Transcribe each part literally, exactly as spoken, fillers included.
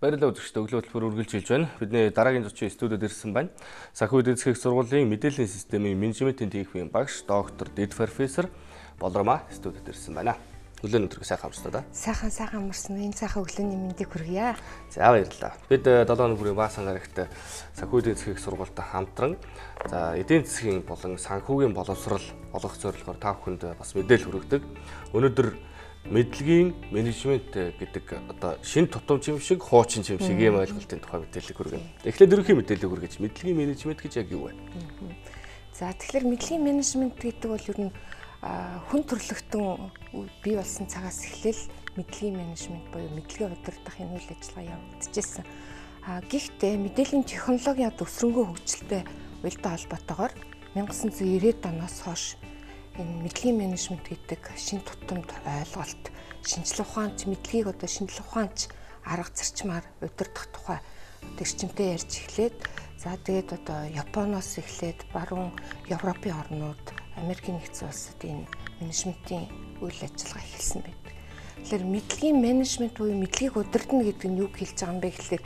Баярлалаа үзэгчдээ өглөө хөтөлбөр үргэлж хийж байна. Бидний дараагийн зочин студиуд ирсэн байна. Санхүү эдийн засгийн сургуулийн мэдээллийн системийн менежментийн техникийн багш доктор Дэд профессор Болормаа студиуд ирсэн байна. Өглөөний өдрөө сайхан амарсан да. Сайхан сайхан амарсан. Энэ сайхан өглөөний мэндийг хүргье. За баярлалаа. Бид седем хоног бүрийн баасан гарагт санхүү эдийн засгийн сургуультай хамтран за эдийн засгийн болон санхүүгийн боловсрол олох зорилгоор та бүхэнд бас мэдээлэл хүргэдэг. Өнөөдөр мэдлэгийн менежмент гэдэг одоо шинэ тутамч юм шиг хуучин юм шиг ийм ойлголтын тухай мэдээлэл хүргэнэ. Эхлээд ерөнхий мэдээлэл хүргэж мэдлэгийн менежмент гэж яг юу вэ? За тэгэхээр мэдлэгийн менежмент гэдэг бол ер нь хүн төрөлхтөн бий болсон цагаас эхлээл мэдлэгийн менежмент буюу мэдлэгээ удирдах энэ үйл ажиллагаа явагдчихсан. А гэхдээ мэдээллийн технологийн өсрөнгөө хөгжилтэй уялдаа холбоотойгоор 천ix девяносто оноос хойш энэ мэдлэгийн менежмент гэдэг шинэ тутамд ойлголт, шинжилгээ ухаанч мэдлэгийг одоо шинжилгээ ухаанч арга зарчмаар удирдах тухай эрчимтэй ярьж эхлээд за тэгээд одоо Японоос эхлээд баруун Европын орнууд, Америкийн нэгдсэн улсад энэ менежментийн үйл ажиллагаа эхэлсэн байдаг. Тэгэхээр мэдлэгийн менежмент буюу мэдлэгийг удирдах гэдэг нь юу хэлж байгаа юм бэ гэхээр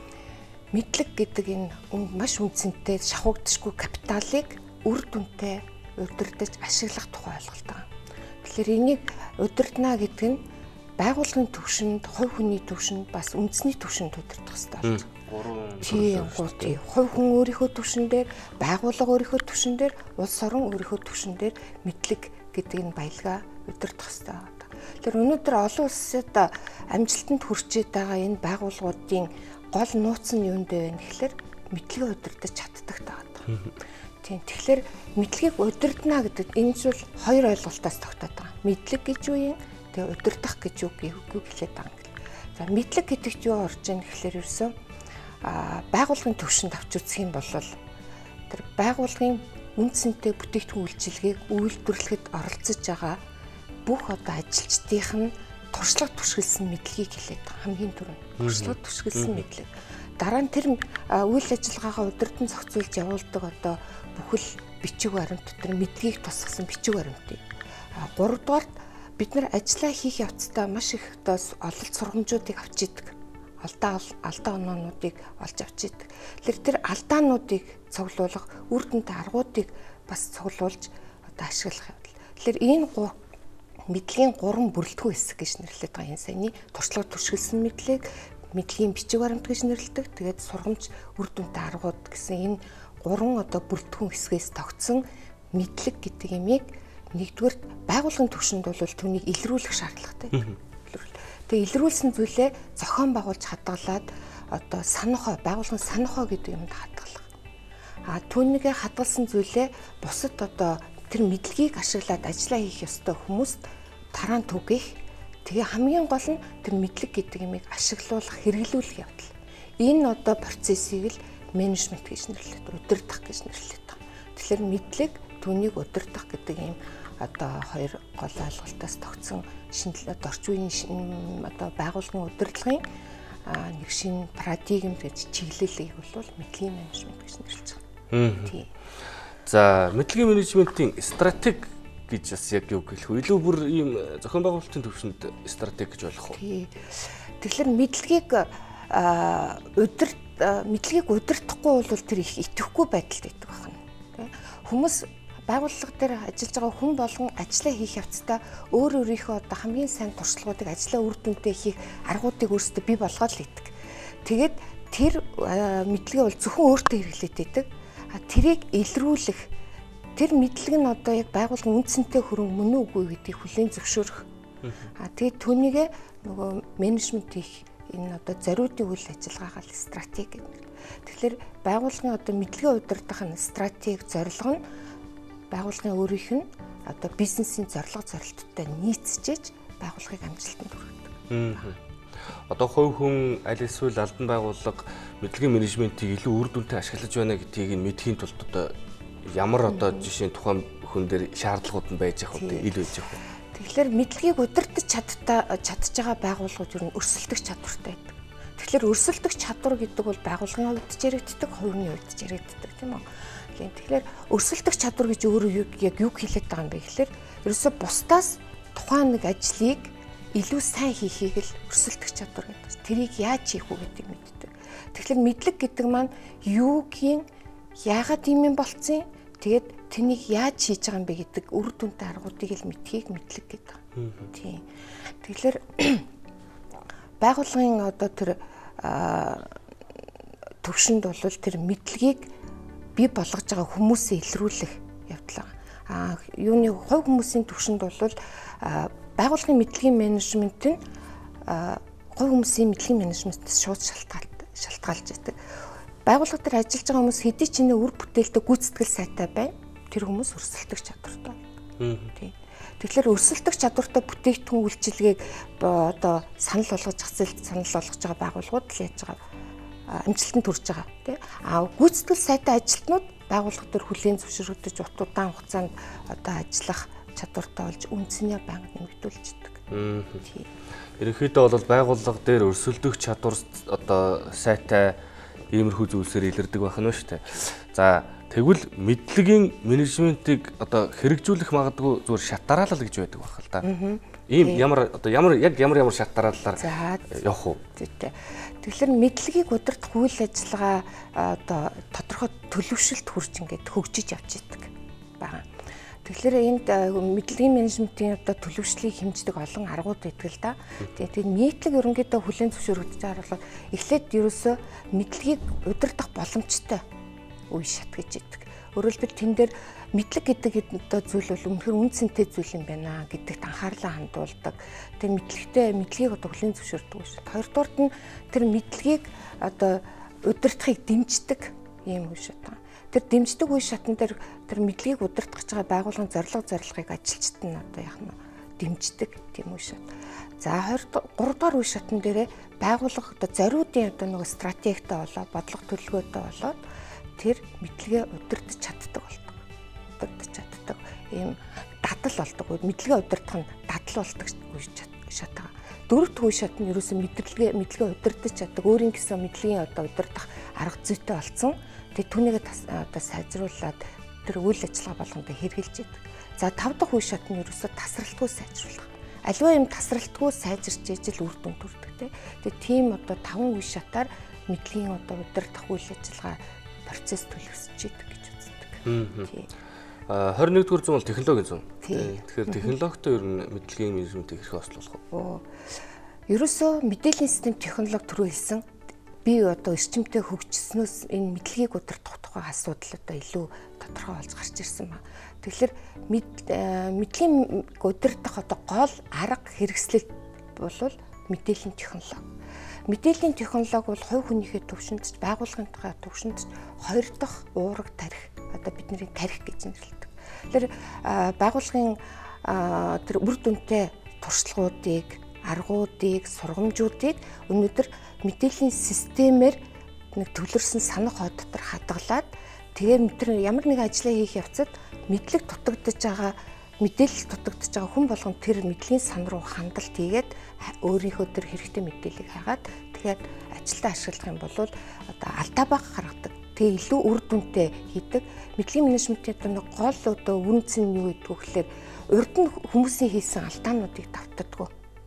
мэдлэг гэдэг энэ маш үнцэнтэй шахагдшгүй капиталыг үр дүнтэй удирдах, ашиглах тухай ойлголт байгаа. Тэгэхээр энийг удирдана гэдэг нь байгууллагын түвшинд, хувь хүний түвшинд бас үндэсний түвшинд удирдах хэрэгтэй болж байна. Тийм, гол хувь хүн өөрийнхөө түвшин дээр, байгууллага өөрийнхөө түвшин дээр, улс орон өөрийнхөө түвшин дээр мэдлэг гэдэг энэ баялгаа удирдах хэрэгтэй байна. Тэгэхээр өнөөдөр олон улсад амжилтанд хүрчээд байгаа энэ байгууллагуудын гол нууц нь юунд вэ гэхээр мэдлэгээ удирдах чаддаг таа. Тийм. Тэгэхээр мэдлэгийг удирдана гэдэг энэ зүйл хоёр ойлголтоос тогтоод байгаа. Мэдлэг гэж юу юм? Тэгээ удирдах гэж юу гэвэл хэлээд байгаа юм. За мэдлэг гэдэгт юу орж ийн гэхээр ерөөсөө а байгууллагын төвшөнд авч үзэх юм бол тэр байгууллагын үндсэнтэй бүтээгдэхүүн үйлчилгээг үйлдвэрлэхэд оролцож байгаа бүх одоо ажилчдынх нь туршлага түшгэлсэн мэдлэгийг хэлээд байгаа. Хамгийн түрүүнд туршлага түшгэлсэн мэдлэг. Дараа нь тэр үйл ажиллагаагаа удирдан зохицуулж явуулдаг одоо бүхэл бичиг баримт тэр мэдлэгийг тусгасан бичиг баримтыг. А гуравдугаар бид нар ажиллаа хийх явцдаа маш их одоо ололт сургамжуудыг авч идэг. Алдаа алдаа оноонуудыг олж авч идэг. Тэгэхээр тэр алдаануудыг цуглуулах, үр дүнтэй аргуудыг бас цуглуулж одоо ашиглах явдал. Тэгэхээр энэ мэдлэгийн гурван бүрэлдэхүүн хэсэг гэж нэрлэдэг байгаа. Энэ саяны туршлага түшгэлсэн мэдлэг, мэдлэгийн бичиг баримт гэж нэрлэдэг. Тэгээд сургамж үр дүнтэй аргууд гэсэн энэ гурван одоо бүрэлдэхүүн хэсгээс тогтсон мэдлэг гэдэг ямиг нэгдүгээр байгууллагын түвшинд бол түүнийг илрүүлэх шаардлагатай. Тэгээ илрүүлсэн зүйлээ зохион байгуулж хадгалаад одоо санахоо байгууллагын санахоо гэдэг юмд хадгалах. А түүнийгээ хадгалсан зүйлээ бусад одоо тэр мэдлэгийг ашиглаад ажиллаа хийх ёстой хүмүүст тараан түгэх. Тэгээ хамгийн гол нь тэр мэдлэг гэдэг юмыг ашиглуулах, хэрэглүүлэх явдал. Энэ одоо процессыг л менежмент гэж нэрлэдэг, удирдах гэж нэрлэдэг. Тэгэхээр мэдлэг түүнийг удирдах гэдэг юм одоо хоёр гол ойлголтоос тогтсон шинжилгээ орчин үеийн одоо байгууллагын удирдлагын нэг шинэ парадигм гэж чиглэлийг бол мэдлэгийн менежмент гэж нэрлэж байгаа. Тийм. За мэдлэгийн менежментийн стратеги гэж бас яг юу гэх вэ? Илүү бүр ийм зохион байгуулалтын төвшөнд стратеги гэж болох уу? Тийм. Тэгэхээр мэдлэгийг удирд мэдлэгийг удирдахгүй бол тэр их итгэхгүй байдалд байдаг байна. Хүмүүс байгууллага дээр ажиллаж байгаа хүн болгон ажиллаа хийх явцдаа өөр өөрийнхөө одоо хамгийн сайн туршлагуудыг ажиллаа үр дүнтэй хийх аргуудыг өөрсдөө бий болгоод л идэг. Тэгээд тэр мэдлэгээ бол зөвхөн өөртөө хэрэглээд байдаг. А тэрийг илрүүлэх тэр мэдлэг нь одоо яг байгууллагын үндсэнтэй хөрөнгө мөн үгүй гэдгийг хүлээн зөвшөөрөх. А тэгээд түүнийгээ нөгөө менежмент хийх энэ одоо зориудын үйл ажиллагаагаа стратеги гэдэг. Тэгэхээр байгууллагын одоо мэдлэгээ удирдах нь стратеги зорилго нь байгууллагын өөрийнх нь одоо бизнесийн зорилго зорилттой нийцжээж байгууллагыг амжилтанд хүргэдэг. Одоо хувь хүн аль эсвэл албан байгууллага мэдлэгийн менежментийг илүү үр дүнтэй ашиглаж байна гэдгийг мэдхийн тулд одоо ямар одоо жишээ тухайн хүн дээр шаардлагууд нь байж явах үү, ил байж явах уу? Тэгэхээр мэдлэгийг удирдах чадтай чадж байгаа байгууллагууд ер нь өрсөлдөх чадвартай байдаг. Тэгэхээр өрсөлдөх чадвар гэдэг бол байгууллагын хувьд ч яригддаг, хувийн хувьд ч яригддаг тийм үү? Тэгэхээр өрсөлдөх чадвар гэж өөрөө яг юу хэлээд байгаа юм бэ гэхээр ерөөсө бусдаас тухайн нэг ажлыг илүү сайн хийхийг л өрсөлдөх чадвар гэдэг. Тэрийг яаж хийх үү гэдгийг мэддэг. Тэгэхээр мэдлэг гэдэг маань юугийн яагаад ийм юм болцсон, тэгээд тэнийг яаж хийж байгаа юм бэ гэдэг үр дүнтэй аргуудыг л мэдхийг мэдлэг гэдэг. Тийм. Тэгэхээр байгууллагын одоо тэр төвшөнд бол тэр мэдлэгийг бий болгож байгаа хүмүүсээ илрүүлэх явдал. А юуны хувь хүмүүсийн төвшөнд бол байгууллагын мэдлэгийн менежмент нь хувь хүмүүсийн мэдлэгийн менежментээс шууд шалтгаалж байдаг. Байгууллага дээр ажиллаж байгаа хүмүүс хэдий ч нэ үр бүтээлтэй гүйцэтгэл сайтай байна. Тэр хүмүүс өрсөлдөх чадвартай. Тийм. Тэгэхээр өрсөлдөх чадвартай бүтээгдэхүүн үйлчилгээг одоо санал болгож зах зээлд санал болгож байгаа байгууллагууд л яаж байгаа амжилтанд хүрч байгаа тийм. А гүйцэтгэл сайтай ажилтнууд байгууллага дээр хүлээн зөвшөөрөгдөж удаан хугацаанд одоо ажиллах чадвартай болж үнцнээ банк нэмэгдүүлж идэг. Тийм. Ерөнхийдөө бол байгууллага дээр өрсөлдөх чадвар одоо сайтай иймэрхүү зүйлсээр илэрдэг байх нь шүү дээ. За тэгвэл мэдлэгийн менежментийг одоо хэрэгжүүлэх магадгүй зүгээр шат дараалал гэж байдаг байх л да. Ийм ямар одоо ямар яг ямар ямар шат дараалалаар явах уу? Зүйтэй. Тэгэхээр мэдлэгийг удирдах үйл ажиллагаа одоо тодорхой төлөвшөлт хүрч ингээд хөгжиж явж идэг байна. Тэгэхээр энд мэдлэгийн менежментийн одоо төлөвшлийг хэмждэг олон аргууд байдаг л да. Тэгээд нийтлэг ерөнхийдөө хүлээн зөвшөөрөгдөж байгаа бол эхлээд ерөөсөө мэдлэгийг удирдах боломжтой үе шат гэж идэг. Өөрөөр хэлбэл тэн дээр мэдлэг гэдэг одоо зүйл бол үнэхээр үн цэнтэй зүйл юм байна гэдэгт анхаарлаа хандуулдаг. Тэр мэдлэгтэй мэдлэгийг одоо хүлээн зөвшөөрдөг шүү. Хоёрдугаарт нь тэр мэдлэгийг одоо удирдахыг дэмждэг юм уу шат. Тэр дэмждэг үе шатн дээр тэр мэдлэгийг удирдах гэж байгаа байгууллагын зорилго зорилгыг ажилчид нь одоо яах нь дэмждэг тийм үе шат. За гурав дахь үе шатн дээрээ байгууллага одоо зориудын одоо нэг стратегтэй болоо бодлого төлөвлөгөөтэй болоод тэр мэдлэгээ удирдах чаддаг болдог. Удирдах чаддаг ийм дадал болдог. Мэдлэгээ удирдах нь дадал болдог үе шат. Дөрөв дэх үе шат нь ерөөсөн мэдлэгээ мэдлэгээ удирдах чаддаг. Өөрийн гэсэн мэдлэгийн одоо удирдах арга зүйтэй болсон. Тэгээд түүнийг одоо сайжруулад тэр үйл ажиллагаа болгондоо хэрэгжилж яадаг. За тав дахь үе шат нь ерөөсөө тасралтгүй сайжруулах. Аливаа юм тасралтгүй сайжирч ижил үр дүнд хүрдэг те. Тэгээд тийм одоо таван үе шатаар мэдлэгийн одоо удирдах үйл ажиллагаа процесс төлөвсөж идэг гэж үздэг. Тийм. А двадцать нэгдүгээр зуун бол технологийн зуун. Тэгэхээр технологитой ер нь мэдлэгийн менежментийг хэрхэн ослуулах вэ? Оо. Ерөөсөө мэдээллийн систем технологи түрүү хэлсэн би одоо эрчимтэй хөгжснөөс энэ мэдлэгийг удирдах тухай асуудал одоо илүү тодорхой болж гарч ирсэн ба. Тэгэхээр мэдлэгийн удирдах одоо гол арга хэрэгслэл бол мэдээллийн технологи. Мэдээллийн технологи бол хувь хүнийхээ төвшөнд, байгууллагын төвшөнд хоёр дахь уураг тарих. Одоо бидний тарих гэж нэрлэдэг. Тэгэхээр байгууллагын тэр үр дүнтэй туршлагуудыг, аргуудыг, сургамжуудыг өнөөдөр мэдээллийн системээр нэг төвлөрсөн санах хоо дотор хадгалаад тэгээ тэр ямар нэг ажлаа хийх явцад мэдлэг дутагдж байгаа мэдээлэл дутагдж байгаа хүн болгон тэр мэдлийн сан руу хандлт хийгээд өөрийнхөө тэр хэрэгтэй мэдээллийг хагаад тэгээд ажилдаа ашиглах юм бол одоо алдаа баг гаргадаг. Тэгээ илүү үр дүнтэй хийдэг. Мэдлэгийн менежментийн нэг гол одоо үнц нь юу гэдэг вэ гэхээр урд нь хүмүүсийн хийсэн алдаануудыг давтдаггүй.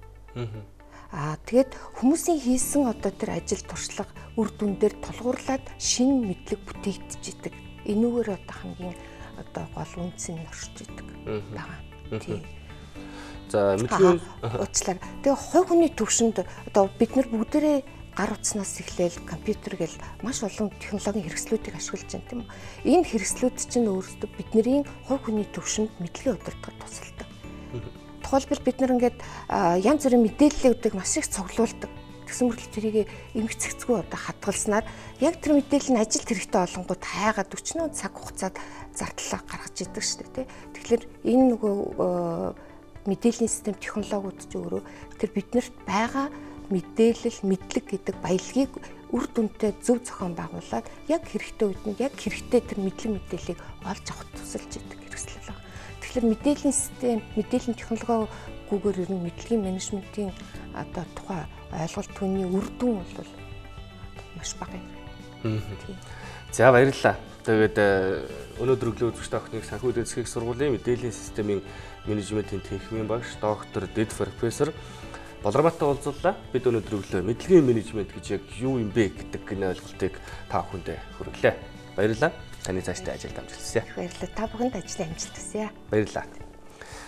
Аа тэгээд хүмүүсийн хийсэн одоо тэр ажил туршлага үр дүндээр тулгуурлаад шинэ мэдлэг бүтээгдэж идэг. Энүүгээр одоо хамгийн одоо гол үнц нь оршиж идэг байгаа. Тийм. За мэдлэгийн уучлаарай. Тэгээ хувь хүний төвшөнд одоо бид нар бүгдээрээ гар утснаас эхлээл компьютер гэл маш олон технологийн хэрэгслүүдийг ашиглаж байна тийм үү. Энэ хэрэгслүүд чинь өөрсдөө бидний хувь хүний төвшөнд мэдлэгээ удирдахад тусалдаг. Тухайлбал бид нар ингээд янз бүрийн мэдээллүүдийг маш их цуглуулдаг. Тэгсэн мөрөл тэрийг эмгцэгцгүй одоо хадгалснаар яг тэр мэдээлэл нь ажилд хэрэгтэй олонгууд хайгаад өчнөө цаг хугацаанд зардлаа гаргаж идэг шүү дээ. Тэгэхээр энэ нөгөө мэдээллийн систем технологиуд ч өөрөө тэр биднэрт байгаа мэдээлэл, мэдлэг гэдэг баялагийг үр дүнтэй зөв зохион байгуулад яг хэрэгтэй үед нь яг хэрэгтэй тэр мэдлэг мэдээллийг олж авах тусалж идэг хэрэгслэл байна. Тэгэхээр мэдээллийн систем, мэдээллийн технологиогүйгээр ер нь мэдлэгийн менежментийн одоо тухай ойлголт түүний үр дүн бол маш бага юм. За баярлалаа. Тэгээд өнөөдөр өглөө үзэгч та бүхнийг санхүү эдийн засгийн сургуулийн мэдээллийн системийн менежментийн техникийн багш, доктор, дэд профессор Болорматай уулзлаа. Бид өнөөдөр өглөө мэдлэгийн менежмент гэж яг юу юм бэ гэдэг гэнэ ойлголтыг та бүхэндээ хүргэлээ. Баярлалаа. Таны цаашдаа ажил амжилт хүсье. Баярлалаа. Та бүхэнд ажлын амжилт хүсье. Баярлалаа.